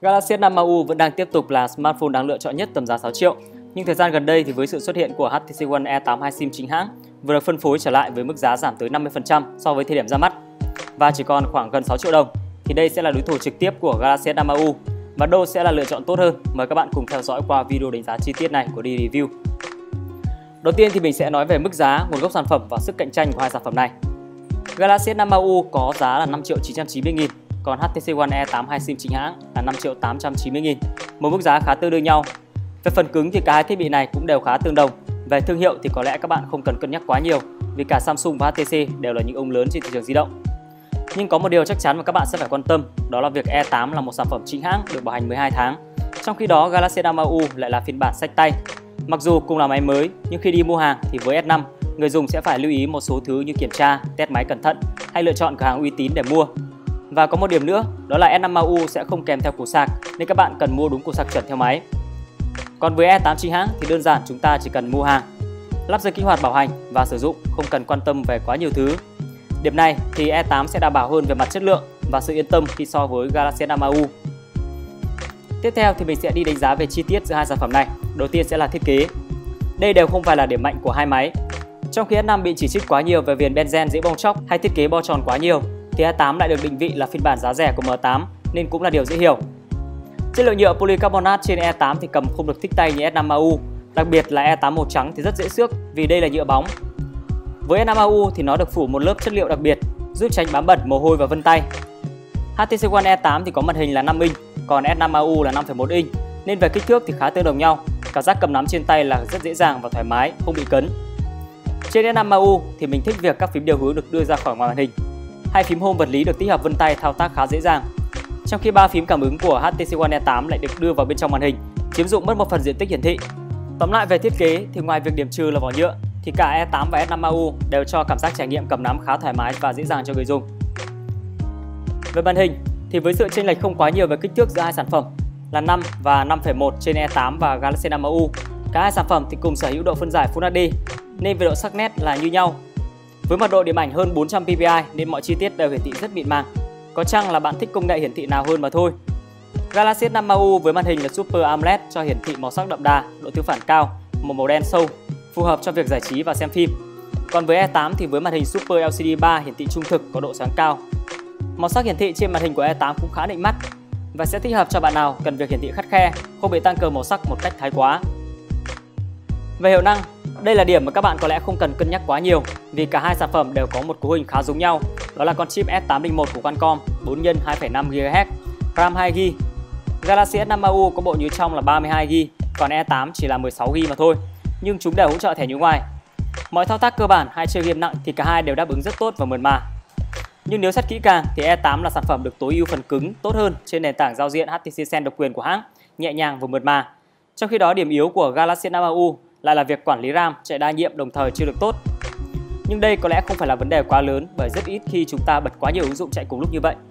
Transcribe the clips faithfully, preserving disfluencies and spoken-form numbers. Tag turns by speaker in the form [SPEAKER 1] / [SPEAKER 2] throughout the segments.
[SPEAKER 1] Galaxy S năm a u vẫn đang tiếp tục là smartphone đáng lựa chọn nhất tầm giá sáu triệu. Nhưng thời gian gần đây thì với sự xuất hiện của hát tê xê One E tám hai SIM chính hãng vừa được phân phối trở lại với mức giá giảm tới năm mươi phần trăm so với thời điểm ra mắt và chỉ còn khoảng gần sáu triệu đồng, thì đây sẽ là đối thủ trực tiếp của Galaxy S năm a u và đâu sẽ là lựa chọn tốt hơn. Mời các bạn cùng theo dõi qua video đánh giá chi tiết này của đi review. Đầu tiên thì mình sẽ nói về mức giá, nguồn gốc sản phẩm và sức cạnh tranh của hai sản phẩm này. Galaxy S năm a u có giá là năm triệu chín trăm chín mươi nghìn, còn hát tê xê One E tám hai SIM chính hãng là năm triệu tám trăm chín mươi nghìn, một mức giá khá tương đương nhau. Về phần cứng thì cả hai thiết bị này cũng đều khá tương đồng. Về thương hiệu thì có lẽ các bạn không cần cân nhắc quá nhiều vì cả Samsung và hát tê xê đều là những ông lớn trên thị trường di động. Nhưng có một điều chắc chắn mà các bạn sẽ phải quan tâm, đó là việc E tám là một sản phẩm chính hãng được bảo hành mười hai tháng. Trong khi đó Galaxy S năm a u lại là phiên bản xách tay. Mặc dù cùng là máy mới nhưng khi đi mua hàng thì với S năm, người dùng sẽ phải lưu ý một số thứ như kiểm tra, test máy cẩn thận hay lựa chọn cửa hàng uy tín để mua. Và có một điểm nữa, đó là S năm a u sẽ không kèm theo củ sạc nên các bạn cần mua đúng củ sạc chuẩn theo máy. Còn với E tám chính hãng thì đơn giản chúng ta chỉ cần mua hàng, lắp dây kích hoạt bảo hành và sử dụng, không cần quan tâm về quá nhiều thứ. Điểm này thì E tám sẽ đảm bảo hơn về mặt chất lượng và sự yên tâm khi so với Galaxy S năm a u. Tiếp theo thì mình sẽ đi đánh giá về chi tiết giữa hai sản phẩm này. Đầu tiên sẽ là thiết kế. Đây đều không phải là điểm mạnh của hai máy. Trong khi S năm bị chỉ trích quá nhiều về viền benzen dễ bong tróc hay thiết kế bo tròn quá nhiều, thì E tám lại được định vị là phiên bản giá rẻ của M tám nên cũng là điều dễ hiểu. Chất liệu nhựa polycarbonate trên E tám thì cầm không được thích tay như S năm a u, đặc biệt là E tám màu trắng thì rất dễ xước vì đây là nhựa bóng. Với S năm a u thì nó được phủ một lớp chất liệu đặc biệt giúp tránh bám bẩn, mồ hôi và vân tay. hát tê xê One E tám thì có màn hình là năm inch, còn S năm a u là năm phẩy một inch nên về kích thước thì khá tương đồng nhau. Cảm giác cầm nắm trên tay là rất dễ dàng và thoải mái, không bị cấn. Trên S năm a u thì mình thích việc các phím điều hướng được đưa ra khỏi ngoài màn hình. Hai phím home vật lý được tích hợp vân tay thao tác khá dễ dàng. Trong khi ba phím cảm ứng của hát tê xê One E tám lại được đưa vào bên trong màn hình, chiếm dụng mất một phần diện tích hiển thị. Tóm lại về thiết kế thì ngoài việc điểm trừ là vỏ nhựa thì cả E tám và S năm a u đều cho cảm giác trải nghiệm cầm nắm khá thoải mái và dễ dàng cho người dùng. Về màn hình thì với sự chênh lệch không quá nhiều về kích thước giữa hai sản phẩm là năm và năm phẩy một trên E tám và Galaxy S năm a u, cả hai sản phẩm thì cùng sở hữu độ phân giải Full hát đê nên về độ sắc nét là như nhau. Với mật độ điểm ảnh hơn bốn trăm pi pi i nên mọi chi tiết đều hiển thị rất mịn màng. Có chăng là bạn thích công nghệ hiển thị nào hơn mà thôi. Galaxy S năm a u với màn hình là Super AMOLED cho hiển thị màu sắc đậm đà, độ tương phản cao, một màu đen sâu, phù hợp cho việc giải trí và xem phim. Còn với E tám thì với màn hình Super lờ xê đê ba hiển thị trung thực, có độ sáng cao. Màu sắc hiển thị trên màn hình của E tám cũng khá nịnh mắt và sẽ thích hợp cho bạn nào cần việc hiển thị khắt khe, không bị tăng cường màu sắc một cách thái quá. Về hiệu năng, đây là điểm mà các bạn có lẽ không cần cân nhắc quá nhiều vì cả hai sản phẩm đều có một cấu hình khá giống nhau, đó là con chip S tám零một của Qualcomm bốn nhân hai phẩy năm gi ga héc, RAM hai gi ga bai. Galaxy S năm a u có bộ nhớ trong là ba mươi hai gi ga bai, còn E tám chỉ là mười sáu gi ga bai mà thôi, nhưng chúng đều hỗ trợ thẻ nhớ ngoài. Mọi thao tác cơ bản hay chơi game nặng thì cả hai đều đáp ứng rất tốt và mượt mà. Nhưng nếu xét kỹ càng thì E tám là sản phẩm được tối ưu phần cứng tốt hơn trên nền tảng giao diện hát tê xê Zen độc quyền của hãng, nhẹ nhàng và mượt mà. Trong khi đó điểm yếu của Galaxy S năm a u lại là việc quản lý RAM chạy đa nhiệm đồng thời chưa được tốt. Nhưng đây có lẽ không phải là vấn đề quá lớn bởi rất ít khi chúng ta bật quá nhiều ứng dụng chạy cùng lúc như vậy.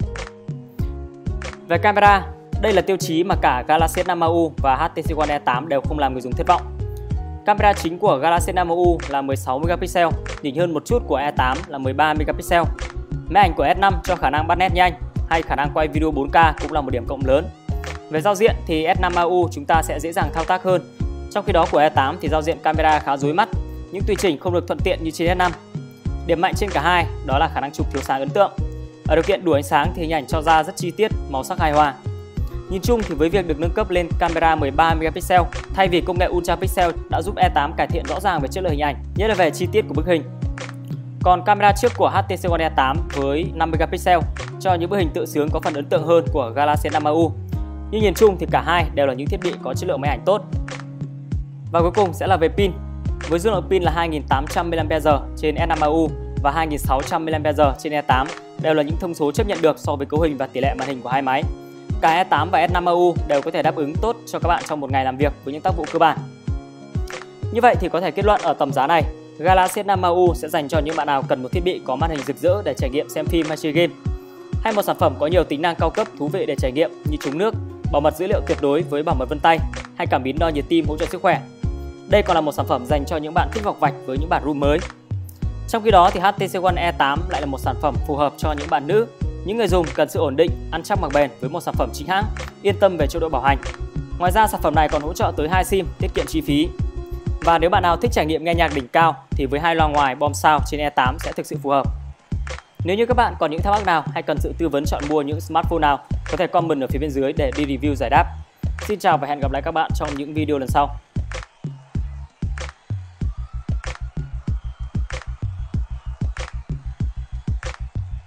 [SPEAKER 1] Về camera, đây là tiêu chí mà cả Galaxy S năm a u và hát tê xê One E tám đều không làm người dùng thất vọng. Camera chính của Galaxy S năm a u là mười sáu megapixel, nhỉnh hơn một chút của E tám là mười ba megapixel. Máy ảnh của S năm cho khả năng bắt nét nhanh hay khả năng quay video bốn K cũng là một điểm cộng lớn. Về giao diện thì S năm a u chúng ta sẽ dễ dàng thao tác hơn. Trong khi đó của E tám thì giao diện camera khá rối mắt, những tùy chỉnh không được thuận tiện như trên S năm. Điểm mạnh trên cả hai đó là khả năng chụp thiếu sáng ấn tượng. Ở điều kiện đủ ánh sáng thì hình ảnh cho ra rất chi tiết, màu sắc hài hòa. Nhìn chung thì với việc được nâng cấp lên camera mười ba megapixel thay vì công nghệ Ultra Pixel đã giúp E tám cải thiện rõ ràng về chất lượng hình ảnh, nhất là về chi tiết của bức hình. Còn camera trước của hát tê xê One E tám với năm megapixel cho những bức hình tự sướng có phần ấn tượng hơn của Galaxy S năm a u. Nhưng nhìn chung thì cả hai đều là những thiết bị có chất lượng máy ảnh tốt. Và cuối cùng sẽ là về pin. Với dung lượng pin là hai nghìn tám trăm mi li am pe giờ trên S năm a u và hai nghìn sáu trăm mi li am pe giờ trên E tám đều là những thông số chấp nhận được so với cấu hình và tỷ lệ màn hình của hai máy. Cả E tám và S năm a u đều có thể đáp ứng tốt cho các bạn trong một ngày làm việc với những tác vụ cơ bản. Như vậy thì có thể kết luận ở tầm giá này, Galaxy S năm a u sẽ dành cho những bạn nào cần một thiết bị có màn hình rực rỡ để trải nghiệm xem phim hay chơi game, hay một sản phẩm có nhiều tính năng cao cấp thú vị để trải nghiệm như chống nước, bảo mật dữ liệu tuyệt đối với bảo mật vân tay hay cảm biến đo nhiệt tim hỗ trợ sức khỏe. Đây còn là một sản phẩm dành cho những bạn thích vọc vạch với những bản room mới. Trong khi đó thì hát tê xê One E tám lại là một sản phẩm phù hợp cho những bạn nữ Những người dùng cần sự ổn định, ăn chắc mặc bền với một sản phẩm chính hãng, yên tâm về chế độ bảo hành. Ngoài ra, sản phẩm này còn hỗ trợ tới hai sim, tiết kiệm chi phí. Và nếu bạn nào thích trải nghiệm nghe nhạc đỉnh cao thì với hai loa ngoài bom sound trên E tám sẽ thực sự phù hợp. Nếu như các bạn còn những thắc mắc nào hay cần sự tư vấn chọn mua những smartphone nào, có thể comment ở phía bên dưới để đi review giải đáp. Xin chào và hẹn gặp lại các bạn trong những video lần sau.